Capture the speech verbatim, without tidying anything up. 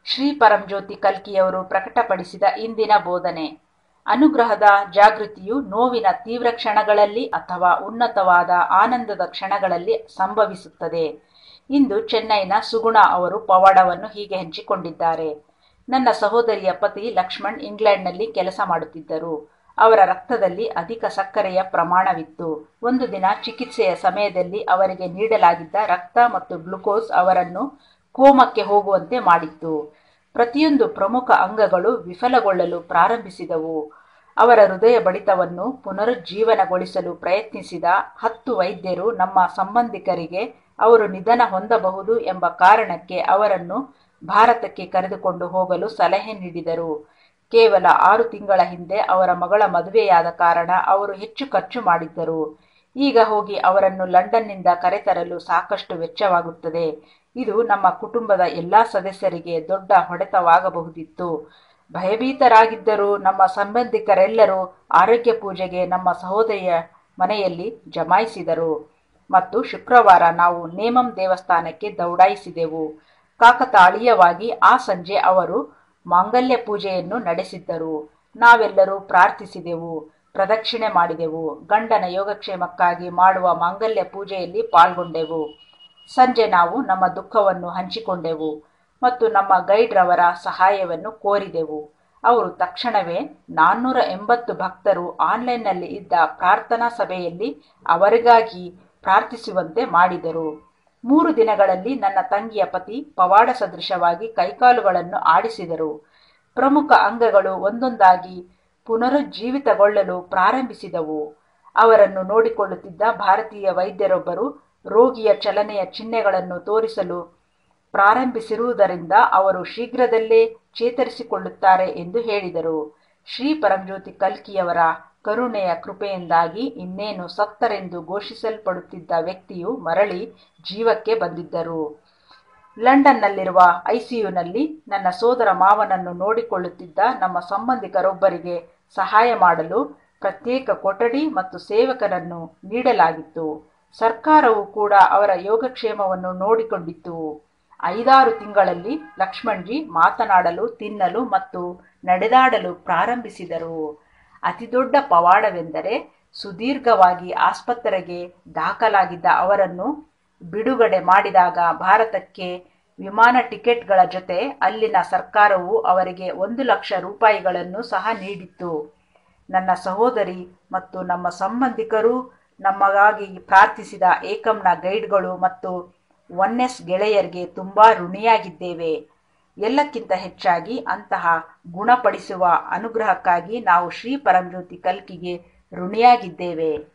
ಶ್ರೀ ಪರಂಜ್ಯೋತಿ ಕಲ್ಕಿಯವರು ಪ್ರಕಟಪಡಿಸಿದ ಇಂದಿನ ಬೋಧನೆ. ಅನುಗ್ರಹದ ಜಾಗೃತಿಯು ನೋವಿನ ತೀವ್ರ ಕ್ಷಣಗಳಲ್ಲಿ ಅಥವಾ ಉನ್ನತವಾದ ಆನಂದದ ಕ್ಷಣಗಳಲ್ಲಿ ಸಂಭವಿಸುತ್ತದೆ. ಇಂದು ಚೆನ್ನೈನ ಸುಗುಣ ಅವರು ಪವಾಡವನ್ನು ಹೀಗೆ ಹಂಚಿಕೊಂಡಿದ್ದಾರೆ. ನನ್ನ ಸಹೋದರಿಯ ಪತಿ ಲಕ್ಷ್ಮಣ್ ಇಂಗ್ಲೆಂಡ್ನಲ್ಲಿ ಕೆಲಸ ಮಾಡುತ್ತಿದ್ದರು. ಅವರ ರಕ್ತದಲ್ಲಿ ಅಧಿಕ ಸಕ್ಕರೆಯ ಪ್ರಮಾಣವಿತ್ತು. ಒಂದು ದಿನ ಚಿಕಿತ್ಸೆಯ ಸಮಯದಲ್ಲಿ ಅವರಿಗೆ ನೀಡಲಾಗಿದ್ದ ರಕ್ತ ಮತ್ತು ಗ್ಲುಕೋಸ್ ಅವರನ್ನು ಕೋಮಕ್ಕೆ ಹೋಗುವಂತೆ ಮಾಡಿತ್ತು. ಪ್ರತಿಯೊಂದು ಪ್ರಮುಖ ಅಂಗಗಳು ವಿಫಲಗೊಳ್ಳಲು ಪ್ರಾರಂಭಿಸಿದವು. ಅವರ ಹೃದಯ ಬಡಿತವನ್ನು ಪುನರುಜ್ಜೀವನಗೊಳಿಸಲು ಪ್ರಯತ್ನಿಸಿದ ಹತ್ತು ವೈದ್ಯರು ನಮ್ಮ ಸಂಬಂಧಿಕರಿಗೆ ಅವರು ನಿಧನ ಹೊಂದಬಹುದು ಎಂಬ ಕಾರಣಕ್ಕೆ ಅವರನ್ನು ಭಾರತಕ್ಕೆ ಕರೆದುಕೊಂಡು ಹೋಗಲು ಸಲಹೆ ನೀಡಿದರು. ಕೇವಲ ಆರು ತಿಂಗಳ ಹಿಂದೆ ಅವರ ಮಗಳ ಮದುವೆಯಾದ ಕಾರಣ ಅವರು ಹೆಚ್ಚು ಖರ್ಚು ಮಾಡಿದ್ದರು. ಈಗ ಹೋಗಿ ಅವರನ್ನು ಲಂಡನ್ನಿಂದ ಕರೆತರಲು ಸಾಕಷ್ಟು ವೆಚ್ಚವಾಗುತ್ತದೆ. ಇದು ನಮ್ಮ ಕುಟುಂಬದ ಎಲ್ಲಾ ಸದಸ್ಯರಿಗೆ ದೊಡ್ಡ ಹೊಡೆತವಾಗಬಹುದಿತ್ತು. ಭಯಭೀತರಾಗಿದ್ದರೂ ನಮ್ಮ ಸಂಬಂಧಿಕರೆಲ್ಲರೂ ಆರೋಗ್ಯ ಪೂಜೆಗೆ ನಮ್ಮ ಸಹೋದರಿಯ ಮನೆಯಲ್ಲಿ ಜಮಾಯಿಸಿದರು ಮತ್ತು ಶುಕ್ರವಾರ ನಾವು ನೇಮಂ ದೇವಸ್ಥಾನಕ್ಕೆ ದೌಡಾಯಿಸಿದೆವು. ಕಾಕತಾಳೀಯವಾಗಿ ಆ ಸಂಜೆ ಅವರು ಮಾಂಗಲ್ಯ ಪೂಜೆಯನ್ನು ನಡೆಸಿದ್ದರು. ನಾವೆಲ್ಲರೂ ಪ್ರಾರ್ಥಿಸಿದೆವು, ಪ್ರದಕ್ಷಿಣೆ ಮಾಡಿದೆವು, ಗಂಡನ ಯೋಗಕ್ಷೇಮಕ್ಕಾಗಿ ಮಾಡುವ ಮಾಂಗಲ್ಯ ಪೂಜೆಯಲ್ಲಿ ಪಾಲ್ಗೊಂಡೆವು. ಸಂಜೆ ನಾವು ನಮ್ಮ ದುಃಖವನ್ನು ಹಂಚಿಕೊಂಡೆವು ಮತ್ತು ನಮ್ಮ ಗೈಡ್ ರವರ ಸಹಾಯವನ್ನು ಕೋರಿದೆವು. ಅವರು ತಕ್ಷಣವೇ ನಾನ್ನೂರ ಎಂಬತ್ತು ಭಕ್ತರು ಆನ್ಲೈನ್ನಲ್ಲಿ ಇದ್ದ ಪ್ರಾರ್ಥನಾ ಸಭೆಯಲ್ಲಿ ಅವರಿಗಾಗಿ ಪ್ರಾರ್ಥಿಸುವಂತೆ ಮಾಡಿದರು. ಮೂರು ದಿನಗಳಲ್ಲಿ ನನ್ನ ತಂಗಿಯ ಪತಿ ಪವಾಡ ಸದೃಶವಾಗಿ ಕೈಕಾಲುಗಳನ್ನು ಆಡಿಸಿದರು. ಪ್ರಮುಖ ಅಂಗಗಳು ಒಂದೊಂದಾಗಿ ಪುನರುಜ್ಜೀವಿತಗೊಳ್ಳಲು ಪ್ರಾರಂಭಿಸಿದವು. ಅವರನ್ನು ನೋಡಿಕೊಳ್ಳುತ್ತಿದ್ದ ಭಾರತೀಯ ವೈದ್ಯರೊಬ್ಬರು ರೋಗಿಯ ಚಲನೆಯ ಚಿಹ್ನೆಗಳನ್ನು ತೋರಿಸಲು ಪ್ರಾರಂಭಿಸಿರುವುದರಿಂದ ಅವರು ಶೀಘ್ರದಲ್ಲೇ ಚೇತರಿಸಿಕೊಳ್ಳುತ್ತಾರೆ ಎಂದು ಹೇಳಿದರು. ಶ್ರೀ ಪರಂಜ್ಯೋತಿ ಕಲ್ಕಿಯವರ ಕರುಣೆಯ ಕೃಪೆಯಿಂದಾಗಿ ಇನ್ನೇನು ಸತ್ತರೆಂದು ಘೋಷಿಸಲ್ಪಡುತ್ತಿದ್ದ ವ್ಯಕ್ತಿಯು ಮರಳಿ ಜೀವಕ್ಕೆ ಬಂದಿದ್ದರು. ಲಂಡನ್ನಲ್ಲಿರುವ ಐಸಿಯುನಲ್ಲಿ ನನ್ನ ಸೋದರ ಮಾವನನ್ನು ನೋಡಿಕೊಳ್ಳುತ್ತಿದ್ದ ನಮ್ಮ ಸಂಬಂಧಿಕರೊಬ್ಬರಿಗೆ ಸಹಾಯ ಮಾಡಲು ಪ್ರತ್ಯೇಕ ಕೊಠಡಿ ಮತ್ತು ಸೇವಕರನ್ನು ನೀಡಲಾಗಿತ್ತು. ಸರ್ಕಾರವು ಕೂಡ ಅವರ ಯೋಗಕ್ಷೇಮವನ್ನು ನೋಡಿಕೊಂಡಿತ್ತು. ಐದಾರು ತಿಂಗಳಲ್ಲಿ ಲಕ್ಷ್ಮಣ್ಜಿ ಮಾತನಾಡಲು, ತಿನ್ನಲು ಮತ್ತು ನಡೆದಾಡಲು ಪ್ರಾರಂಭಿಸಿದರು. ಅತಿದೊಡ್ಡ ಪವಾಡವೆಂದರೆ ಸುದೀರ್ಘವಾಗಿ ಆಸ್ಪತ್ರೆಗೆ ದಾಖಲಾಗಿದ್ದ ಅವರನ್ನು ಬಿಡುಗಡೆ ಮಾಡಿದಾಗ ಭಾರತಕ್ಕೆ ವಿಮಾನ ಟಿಕೆಟ್ಗಳ ಜೊತೆ ಅಲ್ಲಿನ ಸರ್ಕಾರವು ಅವರಿಗೆ ಒಂದು ಲಕ್ಷ ರೂಪಾಯಿಗಳನ್ನು ಸಹ ನೀಡಿತ್ತು. ನನ್ನ ಸಹೋದರಿ ಮತ್ತು ನಮ್ಮ ಸಂಬಂಧಿಕರು, ನಮಗಾಗಿ ಪ್ರಾರ್ಥಿಸಿದ ಏಕಂನ ಗೈಡ್ಗಳು ಮತ್ತು ಒನ್ನೆಸ್ ಗೆಳೆಯರಿಗೆ ತುಂಬಾ ಋಣಿಯಾಗಿದ್ದೇವೆ. ಎಲ್ಲಕ್ಕಿಂತ ಹೆಚ್ಚಾಗಿ ಅಂತಹ ಗುಣಪಡಿಸುವ ಅನುಗ್ರಹಕ್ಕಾಗಿ ನಾವು ಶ್ರೀ ಪರಂಜ್ಯೋತಿ ಕಲ್ಕಿಗೆ ಋಣಿಯಾಗಿದ್ದೇವೆ.